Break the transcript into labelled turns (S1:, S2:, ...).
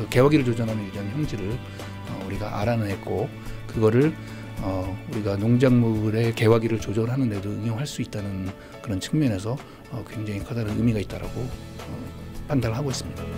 S1: 그 개화기를 조절하는 이런 형질을 우리가 알아냈고 그거를 우리가 농작물의 개화기를 조절하는 데도 응용할 수 있다는 그런 측면에서 굉장히 커다란 의미가 있다라고 판단을 하고 있습니다.